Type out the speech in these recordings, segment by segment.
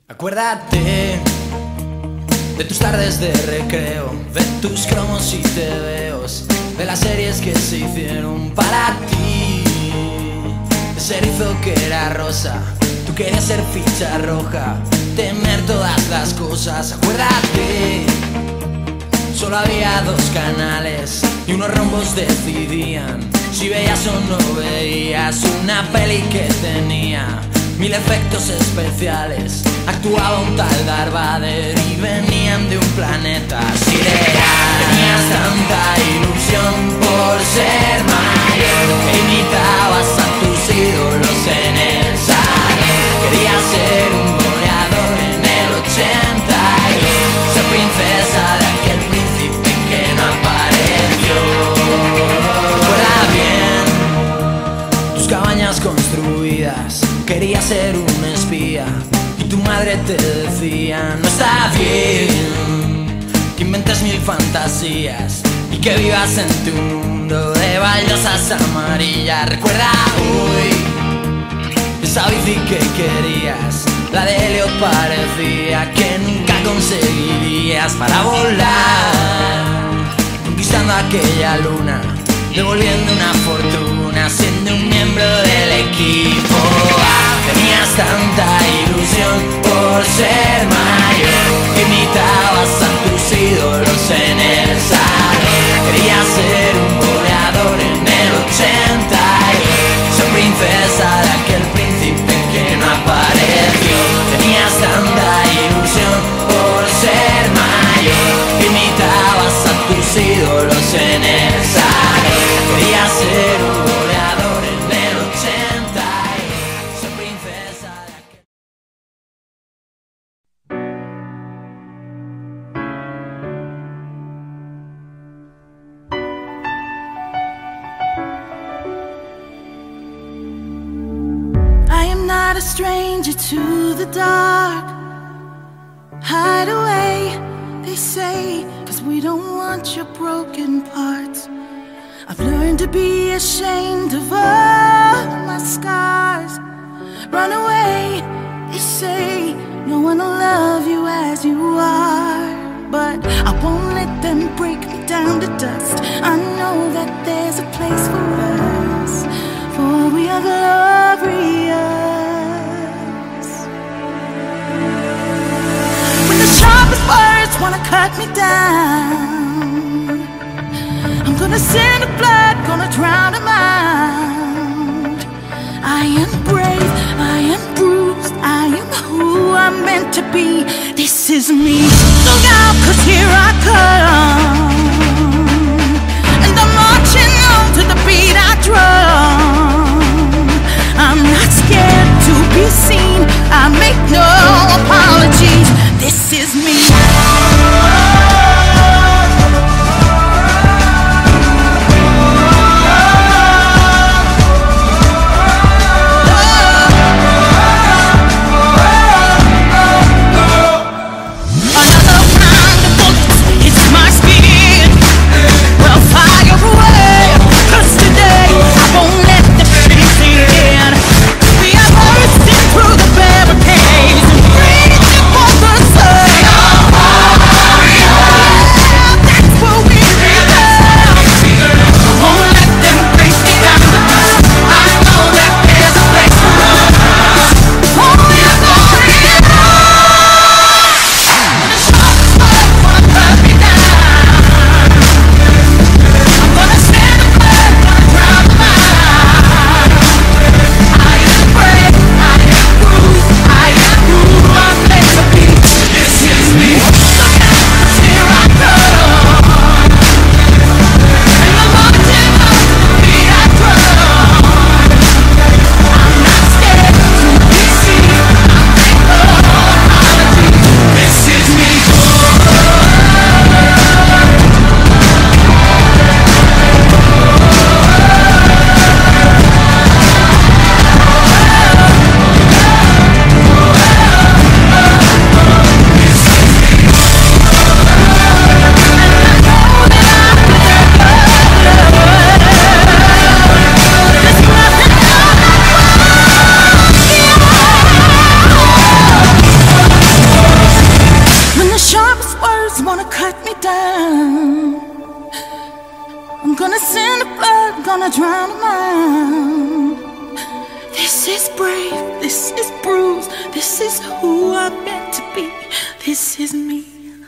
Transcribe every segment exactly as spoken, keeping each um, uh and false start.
Acuérdate de tus tardes de recreo, de tus cromos y tebeos, de las series que se hicieron para ti. Ese erizo que era rosa, tú querías ser ficha roja, tener todas las cosas. Acuérdate, solo había dos canales y unos rombos decidían si veías o no veías una peli que tenía mil efectos especiales. Actuaba un tal Darth Vader y venían de un planeta sideral. Tenías tanta ilusión por ser mayor que imitabas a tus ídolos en el salón. Querías ser un goleador en el ochenta y dos, ser princesa de aquel príncipe que no apareció. Recuerda bien tus cabañas construidas, querías ser un espía y tu madre te decía: no está bien que inventes mil fantasías y que vivas en tu mundo de baldosas amarillas. Recuerda hoy esa bici que querías, la de Helio parecía que nunca conseguirías para volar, conquistando aquella luna, devolviendo una fortuna, siendo un miembro del equipo. Ah, tenías tanta ilusión por ser mayor que imitabas a tus ídolos en el salón. Querías ser un goleador en el ochenta y dos, ser princesa de aquel príncipe que no apareció. Tenías tanta ilusión por ser mayor que imitabas a tus ídolos en el salón. Quería ser un goleador en el ochenta y dos, ser princesa de aquel... I am not a stranger to the dark. Hide away, they say, 'cause we don't want your broken parts. I've learned to be ashamed of all my scars. Run away, they say, no one will love you as you are. But I won't let them break me down to dust. I know that there's a place for us, for we are glorious. When the sharpest words wanna cut me down, I'm gonna send the blood, gonna drown them out. I am brave, I am bruised, I am who I'm meant to be. This is me. Look out, 'cause here I come, and I'm marching on to the beat I drum. I'm not scared to be seen, I make no apologies. This is me. It's my this is bruised. This is who I'm meant to be. This is me.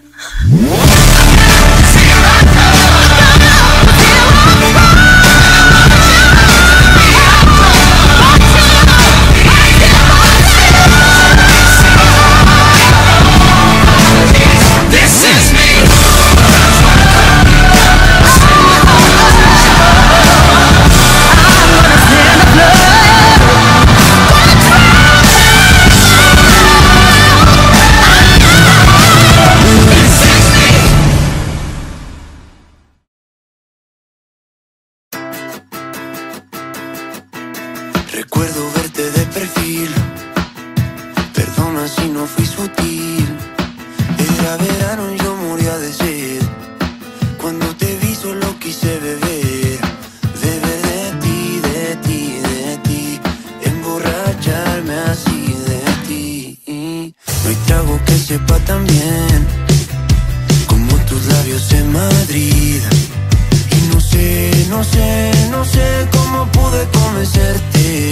Recuerdo verte de perfil, perdona si no fui sutil. Era verano y yo moría de sed. Cuando te vi solo quise beber, beber de ti, de ti, de ti, emborracharme así de ti. No hay trago que sepa tan bien como tus labios en Madrid. Y no sé, no sé, no sé cómo pude convencerte.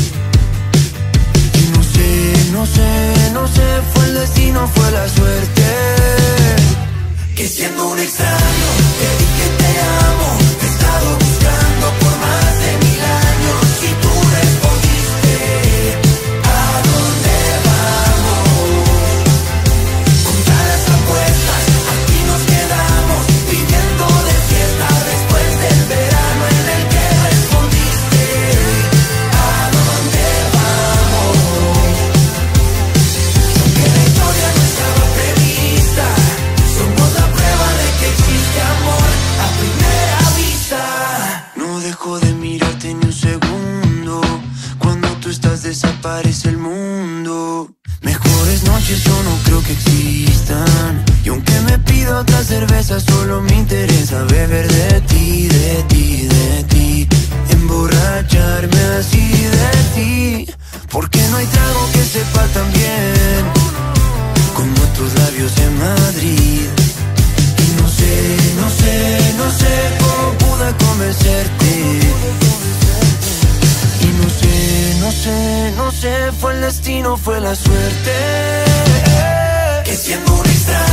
Y no sé, no sé, no sé, fue el destino, fue la suerte. Que siendo un extraño te dije te amo. Te he estado buscando por más de mil años y tú respondiste. ¿A dónde vamos? Contra las apuestas, aquí nos quedamos viviendo de fiesta después del verano en el que respondiste. ¿A dónde vamos? Aunque la historia no estaba prevista, somos la prueba de que existe amor a primera vista. No dejo de mirarte ni un segundo. Cuando tú estás desaparece el mundo. Mejores noches yo no creo que existan. Y aunque me pido otra cerveza, solo me interesa beber de ti, de ti, de ti, emborracharme así de ti. Porque no hay trago que sepa tan bien como tus labios en Madrid. Y no sé, no sé, no sé cómo pude convencerte. Y no sé, no sé, no sé, fue el destino, fue la suerte. Que siendo un extraño